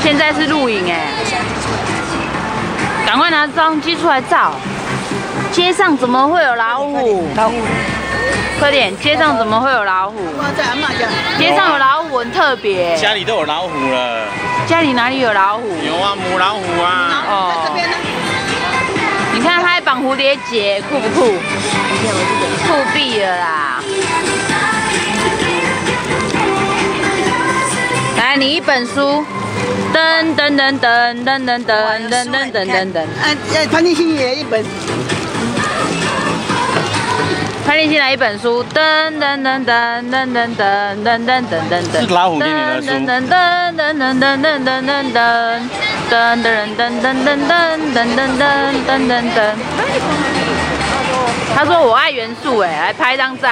现在是录影哎，赶快拿照相机出来照。街上怎么会有老虎？ 老虎。 快点，街上怎么会有老虎？街上有老虎很特别。 家里都有老虎了。 家里哪里有老虎？ 有啊，母老虎啊。 哦。这边呢？你看它还绑蝴蝶结，酷不酷？酷毙了啦！来，你一本书。噔噔噔噔噔噔噔噔噔噔噔噔。 潘立新也一本。 潘立新来一本书。噔噔噔噔噔噔噔噔噔噔噔噔。 是老虎给你的书。 噔噔噔噔噔噔噔噔噔噔。噔噔噔噔噔噔噔噔噔噔噔。他说我爱元素，哎，来拍张照。